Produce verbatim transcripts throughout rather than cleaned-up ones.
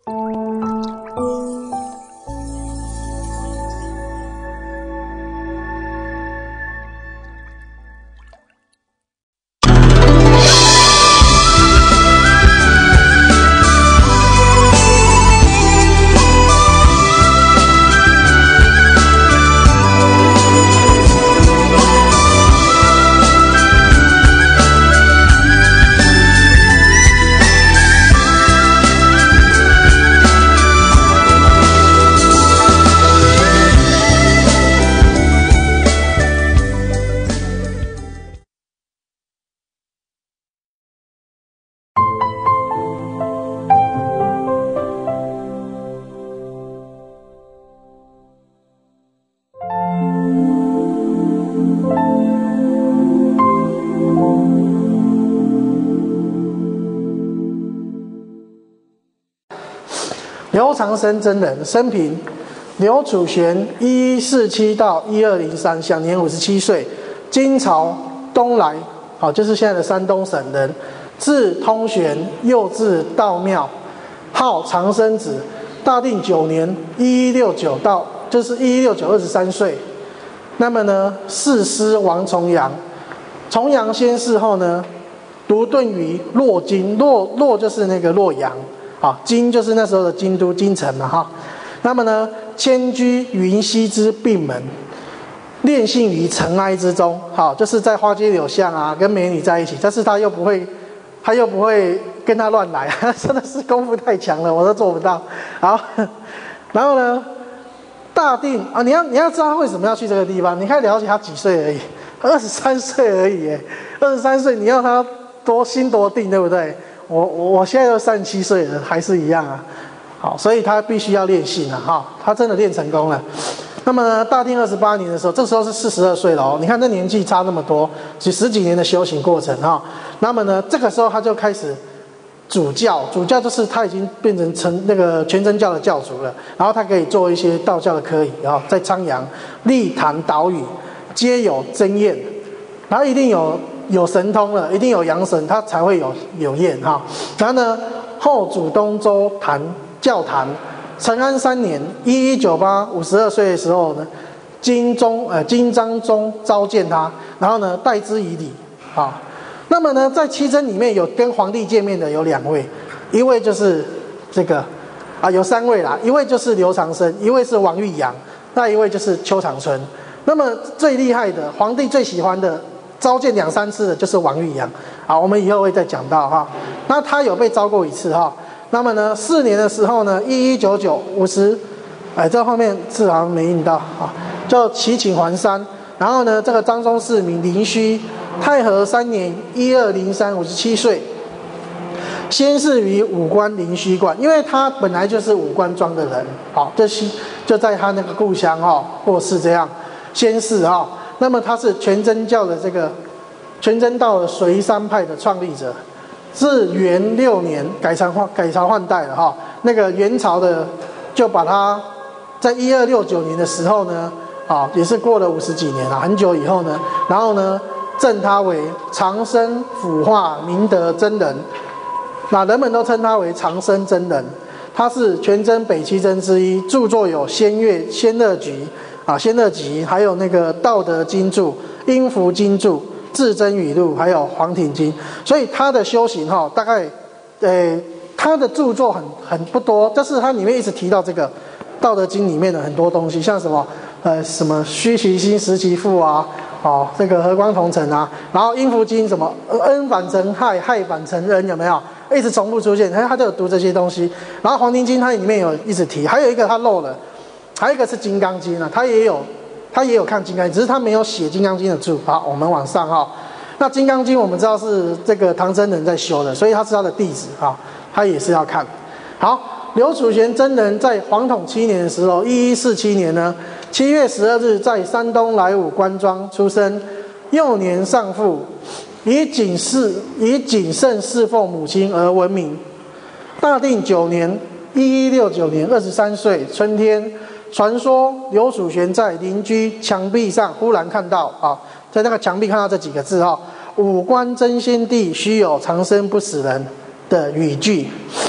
刘长生真人生平：刘楚玄，一一四七到一二零三，享年五十七岁，金朝东来，好，就是现在的山东省人，字通玄，又字道庙，号长生子。大定九年（一一六九）到就是一一六九，二十三岁。那么呢，世师王重阳，重阳先逝后呢，独遁于洛京，洛洛就是那个洛阳。啊，京就是那时候的京都京城嘛，哈。那么呢，迁居云溪之并门，恋幸于尘埃之中。好，就是在花街柳巷啊，跟美女在一起，但是他又不会，他又不会跟他乱来，真的是功夫太强了，我都做不到。好，然后呢，大定啊，你要你要知道他为什么要去这个地方，你可以了解他几岁而已，二十三岁而已，耶，二十三岁，你要他多心多定，对不对？我我我现在都三十七岁了，还是一样啊。好，所以他必须要练性啊，哈，他真的练成功了。那么呢，大定二十八年的时候，这时候是四十二岁了哦。你看这年纪差那么多，几十几年的修行过程哈。那么呢，这个时候他就开始主教，主教就是他已经变成成那个全真教的教主了。然后他可以做一些道教的科仪啊，在昌阳立坛岛屿皆有真验，然后一定有。有神通了，一定有阳神，他才会有有验哈。然后呢，后主东周坛教坛，成安三年（一一九八），五十二岁的时候呢，金宗呃金章宗召见他，然后呢代之以礼啊。那么呢，在七真里面有跟皇帝见面的有两位，一位就是这个啊，有三位啦，一位就是刘长生，一位是王玉阳，那一位就是邱长春。那么最厉害的，皇帝最喜欢的。召见两三次的就是王玉阳，好，我们以后会再讲到哈。那他有被召过一次哈。那么呢，四年的时候呢，一一九九五十，哎，这后面字好像没印到啊，就齐请还山。然后呢，这个张宗世名林虚，太和三年一二零三，五十七岁，先世于武关灵虚观，因为他本来就是武关庄的人，好，这是就在他那个故乡哈过世这样，先世哈。那么他是全真教的这个全真道的隋山派的创立者，自元六年改朝换改朝换代了哈。那个元朝的就把他在一二六九年的时候呢，啊也是过了五十几年了，很久以后呢，然后呢赠他为长生辅化明德真人，那人们都称他为长生真人。他是全真北七真之一，著作有《仙乐仙乐集》。啊，《仙乐集》还有那个《道德经注》《阴符经注》《至真语录》，还有《黄庭经》。所以他的修行哈，大概，呃，他的著作很很不多，但是他里面一直提到这个《道德经》里面的很多东西，像什么呃什么虚其心，实其腹啊，哦，这个和光同尘啊，然后《阴符经》什么恩反成害，害反成恩，有没有？一直重复出现，他他都有读这些东西。然后《黄庭经》它里面有一直提，还有一个他漏了。还有一个是《金刚经》啊，他也有，他也有看《金刚经》，只是他没有写《金刚经》的注。好，我们往上哈。那《金刚经》我们知道是这个唐真人在修的，所以他是他的弟子啊，他也是要看。好，刘楚玄真人在黄统七年的时候，一一四七年呢，七月十二日在山东莱芜关庄出生，幼年丧父，以谨事以谨慎侍奉母亲而闻名。大定九年（一一六九年），二十三岁春天。传说刘楚玄在邻居墙壁上忽然看到啊，在那个墙壁看到这几个字哈，五官真仙地，须有长生不死人的语句。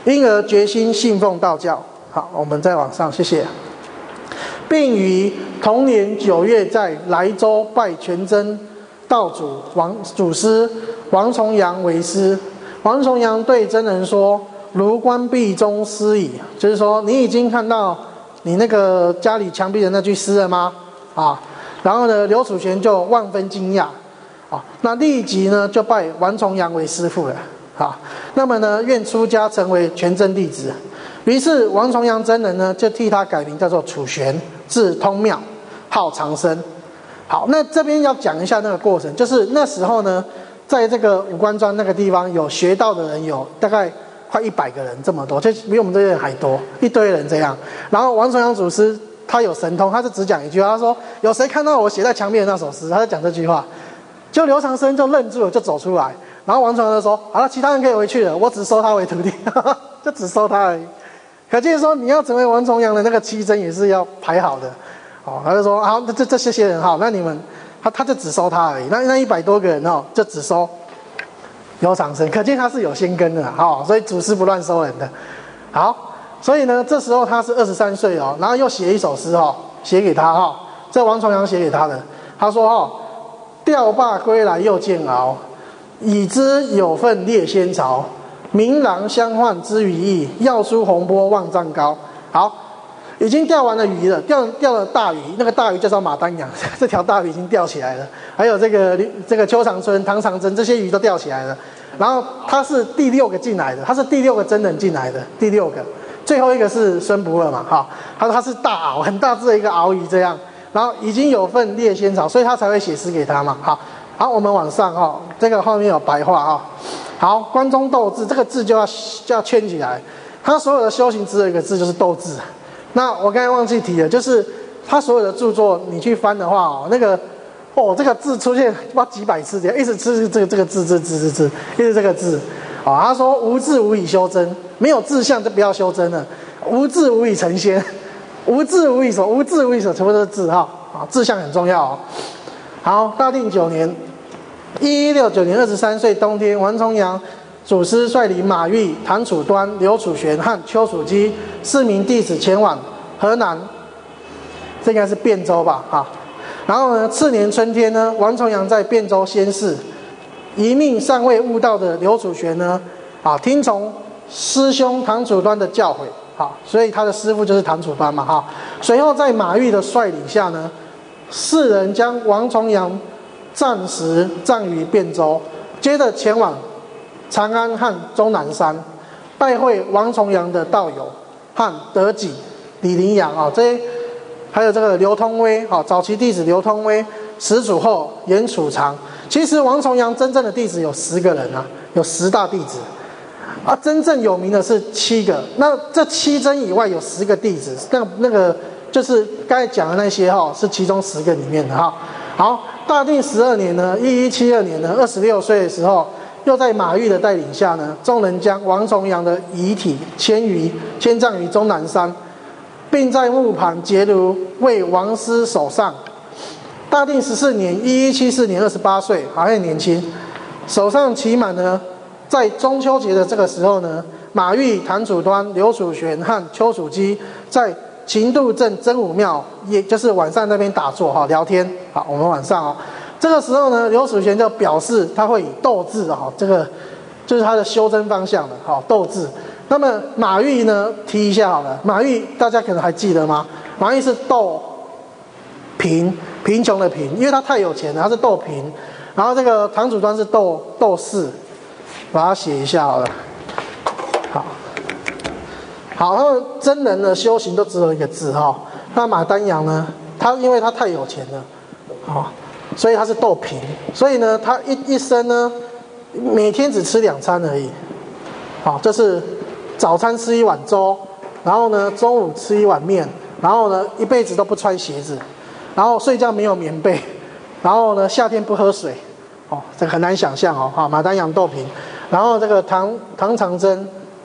因而决心信奉道教。好，我们再往上，谢谢。并于同年九月在莱州拜全真道主王祖师王重阳为师。王重阳对真人说：“如关壁中诗矣。”就是说，你已经看到你那个家里墙壁的那句诗了吗？啊，然后呢，刘楚玄就万分惊讶，啊，那立即呢就拜王重阳为师父了。啊，那么呢，愿出家成为全真弟子。于是王重阳真人呢就替他改名叫做楚玄，字通妙，号长生。好，那这边要讲一下那个过程，就是那时候呢，在这个五官庄那个地方有学道的人有大概快一百个人这么多，就比我们这些人还多，一堆人这样。然后王重阳祖师他有神通，他就只讲一句话，他说：“有谁看到我写在墙壁的那首诗？”他就讲这句话，就刘长生就愣住了，就走出来。然后王重阳就说：“好了，其他人可以回去了，我只收他为徒弟。”就只收他而已。可见说，你要成为王重阳的那个七真也是要排好的。哦，他就说：“好，这这这些人好，那你们他他就只收他而已。那那一百多个人哦，就只收刘长生，可见他是有先根的哦，所以祖师不乱收人的。好，所以呢，这时候他是二十三岁哦，然后又写一首诗哦，写给他哈、哦，这王重阳写给他的。他说哦，钓罢归来又煎熬，已知有份列仙朝。明朗相换之语意，要出洪波万丈高。好，已经钓完了鱼了，钓钓了大鱼，那个大鱼叫做马丹阳，这条大鱼已经钓起来了。还有这个这个邱长春、唐长征这些鱼都钓起来了。然后他是第六个进来的，他是第六个真人进来的，第六个，最后一个是孙不二嘛，哈，他说他是大鳌，很大只的一个鳌鱼这样。然后已经有份列仙朝，所以他才会写诗给他嘛。好，好，我们往上哈、哦，这个后面有白话啊、哦。好，关中斗智这个字就要就要圈起来，他所有的修行只有一个字，就是斗智。那我刚才忘记提了，就是他所有的著作，你去翻的话哦，那个哦这个字出现不知道几百次，这样一直吃这个这个字字字字字，一直这个字啊、哦。他说无智无以修真，没有志向就不要修真了，无智无以成仙，无智无以什么？无智无以什么？全部都是智哈啊，志向很重要哦。好，大定九年。一一六九年二十三岁冬天，王重阳祖师率领马玉、谭楚端、刘楚玄和丘处机四名弟子前往河南，这应该是汴州吧？哈。然后呢，次年春天呢，王重阳在汴州仙事，一命尚未悟道的刘楚玄呢，啊，听从师兄谭楚端的教诲，好，所以他的师父就是谭楚端嘛，哈。随后在马玉的率领下呢，四人将王重阳暂时葬于汴州，接着前往长安和终南山，拜会王重阳的道友和德己、李林阳啊，这些还有这个刘通威啊，早期弟子刘通威、石楚后、严楚长。其实王重阳真正的弟子有十个人啊，有十大弟子啊，真正有名的是七个。那这七真以外有十个弟子，那那个就是刚才讲的那些哈，是其中十个里面的哈。好，大定十二年呢，一一七二年呢，二十六岁的时候，又在马玉的带领下呢，众人将王重阳的遗体迁于迁葬于终南山，并在墓旁结庐为王师守丧。大定十四年，一一七四年，二十八岁，还很年轻。守丧期满呢，在中秋节的这个时候呢，马玉、谭楚端、刘楚玄和丘处机在秦度镇真武庙，也就是晚上那边打坐哈聊天。好，我们晚上哦，这个时候呢，刘楚玄就表示他会以斗智哈，这个就是他的修真方向的哈斗智。那么马玉呢，提一下好了，马玉大家可能还记得吗？马玉是斗贫，贫穷的贫，因为他太有钱了，他是斗贫。然后这个唐楚端是斗斗士，把它写一下好了。好。好，他们真人的修行都只有一个字哈。那马丹阳呢，他因为他太有钱了，好，所以他是斗贫，所以呢，他一一生呢，每天只吃两餐而已。好，就是早餐吃一碗粥，然后呢，中午吃一碗面，然后呢，一辈子都不穿鞋子，然后睡觉没有棉被，然后呢，夏天不喝水。哦，这个很难想象哦。好，马丹阳斗贫，然后这个唐唐长征。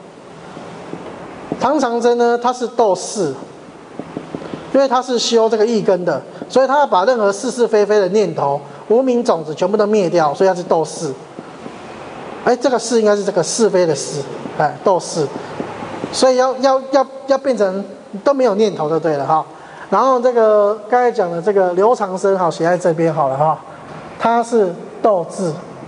唐长征呢，他是斗士，因为他是修这个义根的，所以他要把任何是是非非的念头、无明种子全部都灭掉，所以他是斗士。哎，这个是应该是这个是非的是，哎，斗士。 所以要要要要变成都没有念头就对了哈。然后这个刚才讲的这个刘长生哈，写在这边好了哈，他是斗智，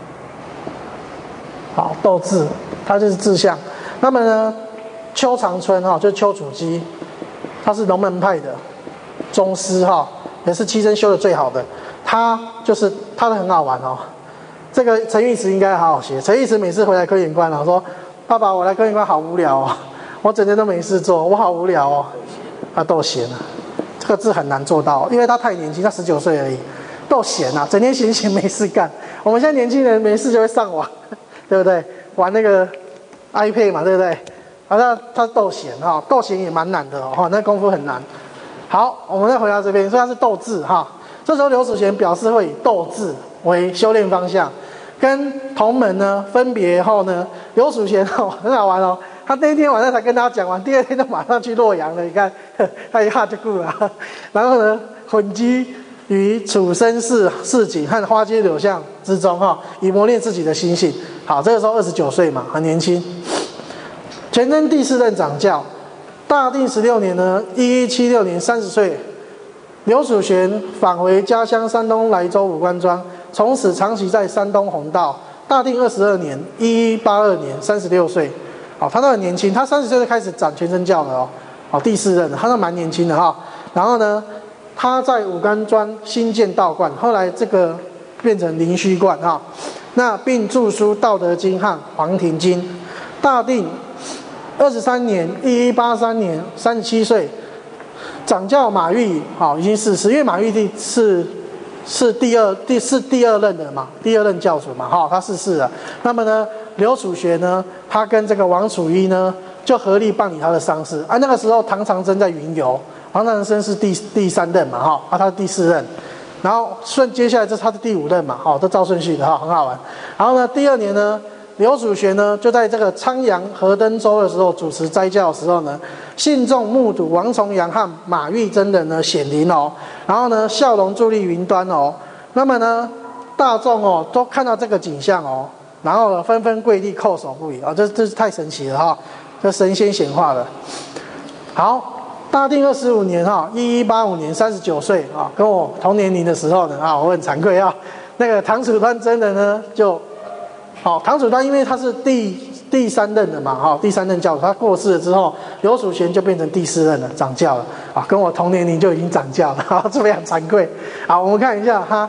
好斗智，他就是志向。那么呢，邱长春哈，就是丘处机，他是龙门派的宗师哈，也是七真修的最好的。他就是他的很好玩哦。这个陈玉慈应该好好学。陈玉慈每次回来科研馆，我说：“爸爸，我来科研馆好无聊哦，我整天都没事做，我好无聊哦。”他斗闲啊，这个字很难做到，因为他太年轻，他十九岁而已，斗闲啊，整天闲闲没事干。我们现在年轻人没事就会上网，对不对？玩那个 iPad 嘛，对不对？好，那他斗闲哈，斗闲也蛮难的哦，那功夫很难。好，我们再回到这边，所以他是斗智哈。这时候刘祖贤表示会以斗智为修炼方向，跟同门呢分别后呢，刘祖贤哦很好玩哦，他那一天晚上才跟大家讲完，第二天就马上去洛阳了。你看他一下就顾了，然后呢混居于楚生市市井和花街柳巷之中哈，以磨练自己的心性。好，这个时候二十九岁嘛，很年轻。全真第四任掌教，大定十六年呢，一一七六年三十岁。刘祖贤返回家乡山东莱州武官庄，从此长期在山东弘道。大定二十二年，一一八二年，三十六岁。好，他都很年轻，他三十岁就开始掌全真教了哦。好，第四任，他都蛮年轻的哈。然后呢，他在武官庄新建道观，后来这个变成灵虚观哈。那并著书《道德经》和《黄庭经》。大定二十三年，一一八三年，三十七岁。掌教马玉好已经逝世，因为马玉帝是是第二第是第二任的嘛，第二任教主嘛，哈，他逝世了。那么呢，刘楚学呢，他跟这个王楚一呢，就合力办理他的丧事。啊，那个时候唐长征在云游，唐长征是第第三任嘛，哈，啊，他是第四任，然后顺接下来这是他的第五任嘛，哈，这照顺序的哈，很好玩。然后呢，第二年呢。刘祖学呢，就在这个昌阳河登州的时候主持斋教的时候呢，信众目睹王重阳和马玉真人呢显灵哦，然后呢笑容伫立云端哦，那么呢大众哦都看到这个景象哦，然后呢纷纷跪地叩首不已啊、哦，这这是太神奇了哈、哦，这神仙显化了。好，大定二十五年哈，一一八五年，三十九岁啊，跟我同年龄的时候呢啊，我很惭愧啊，那个唐楚端真人呢就。好，唐楚端因为他是第第三任的嘛，哈，第三任教主，他过世了之后，刘祖贤就变成第四任了，掌教了，啊，跟我同年龄就已经掌教了，哈，这非常惭愧。好，我们看一下他，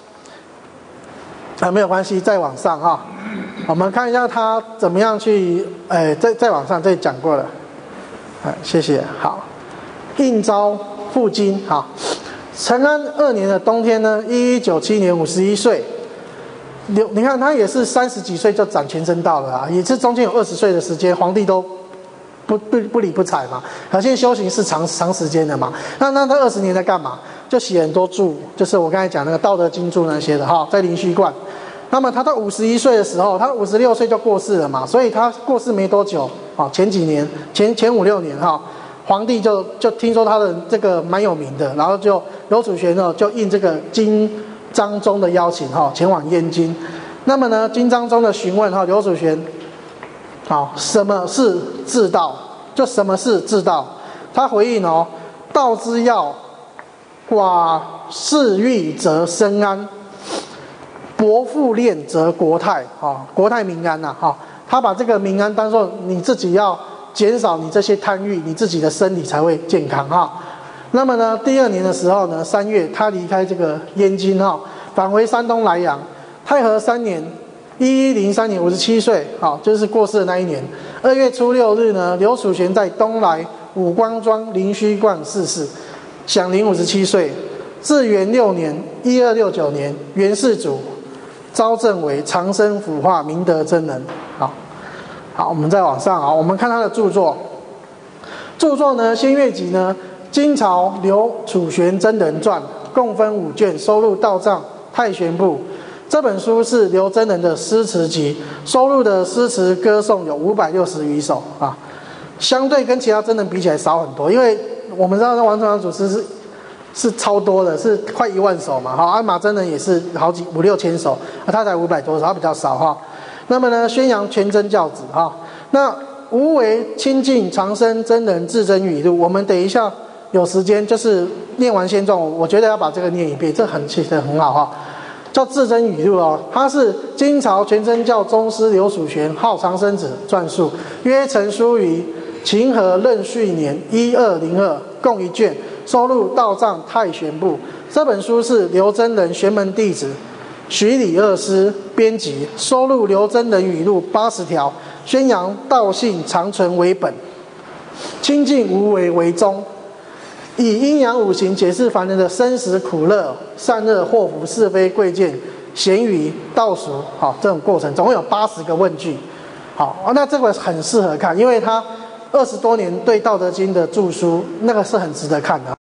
啊，没有关系，再往上哈，我们看一下他怎么样去，哎，再再往上，这里讲过了，哎，谢谢。好，应召赴京，好，承安二年的冬天呢，一一九七年，五十一岁。刘，你看他也是三十几岁就掌全真道了啊，也是中间有二十岁的时间，皇帝都不不不理不睬嘛。可见修行是长长时间的嘛。那那他二十年在干嘛？就写很多注，就是我刚才讲那个《道德经》注那些的哈，在灵虚观。那么他到五十一岁的时候，他五十六岁就过世了嘛，所以他过世没多久啊，前几年前前五六年哈，皇帝就就听说他的这个蛮有名的，然后就刘祖学呢就应这个经。张宗的邀请哈，前往燕京。那么呢，金章宗的询问哈，刘祖玄，好，什么是至道？就什么是至道？他回应哦，道之要，寡事欲则身安，薄富练则国泰。哈，国泰民安呐。哈，他把这个民安当作你自己要减少你这些贪欲，你自己的身体才会健康哈。那么呢，第二年的时候呢，三月他离开这个燕京哈，返回山东莱阳。太和三年，一一零三年，五十七岁，好，就是过世的那一年。二月初六日呢，刘楚玄在东莱武官庄灵虚观逝世，享龄五十七岁。至元六年，一二六九年，元世祖昭正为长生腐化明德真人。好，好，我们再往上啊，我们看他的著作。著作呢，《仙乐集》呢。金朝刘楚玄真人传共分五卷，收录道藏太玄部。这本书是刘真人的诗词集，收录的诗词歌颂有五百六十余首啊，相对跟其他真人比起来少很多。因为我们知道王重阳祖师是是超多的，是快一万首嘛，哈，啊马真人也是好几五六千首，啊他才五百多首，他比较少哈。那么呢，宣扬全真教旨哈，那无为清净长生真人至真语录，我们等一下有时间就是念完现状，我觉得要把这个念一遍，这很其实很好哈。叫至真语录哦，它是金朝全真教宗师刘蜀玄号长生子撰述，约成书于秦和壬戌年一二零二，共一卷，收录道藏太玄部。这本书是刘真人玄门弟子徐礼二师编辑，收录刘真人语录八十条，宣扬道性长存为本，清净无为为宗，以阴阳五行解释凡人的生死苦乐、善恶祸福、是非贵贱、咸愚道俗，好，这种过程总共有八十个问句。好，那这个很适合看，因为它二十多年对《道德经》的著书，那个是很值得看的。